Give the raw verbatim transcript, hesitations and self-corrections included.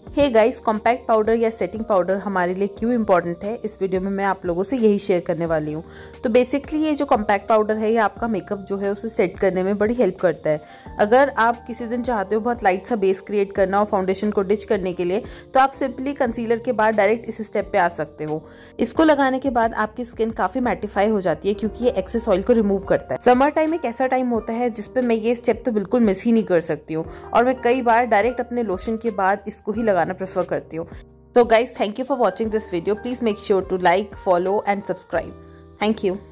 हे guys, compact powder या setting powder हमारे लिए क्यों इंपॉर्टेंट है, इस वीडियो में मैं आप लोगों से यही शेयर करने वाली हूँ। तो बेसिकली ये जो कॉम्पैक्ट पाउडर है ये आपका मेकअप जो है उसे सेट करने में बड़ी हेल्प करता है। अगर आप किसी दिन चाहते हो बहुत लाइट सा बेस क्रिएट करना और फाउंडेशन को डिच करने के लिए, तो आप सिंपली कंसीलर के बाद डायरेक्ट इस स्टेप पे आ सकते हो। इसको लगाने के बाद आपकी स्किन काफी मैटिफाई हो जाती है क्योंकि ये एक्सेस ऑयल को रिमूव करता है। समर टाइम एक ऐसा टाइम होता है जिसपे मैं ये स्टेप तो बिल्कुल मिस ही नहीं कर सकती हूँ और मैं कई बार डायरेक्ट अपने लोशन के बाद इसको ही लगाना प्रेफर करती हूँ। So guys, thank you for watching this video. Please make sure to like, follow and subscribe. Thank you.